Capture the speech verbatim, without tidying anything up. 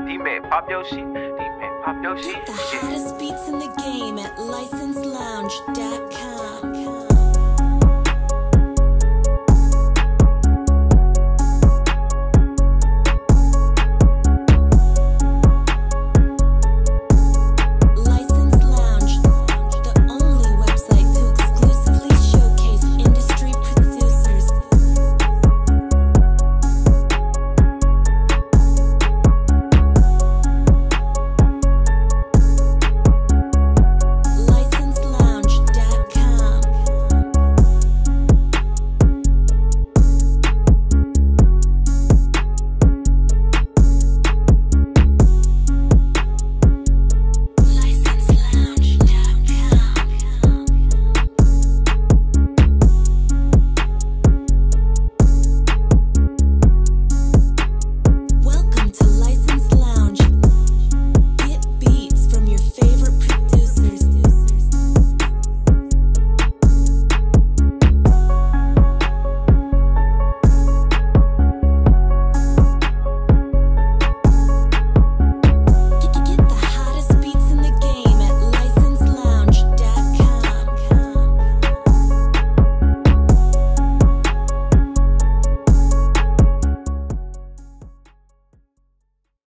D-Man, pop your shit. D-Man, pop your shit. The hottest beats in the game at license lounge dot com.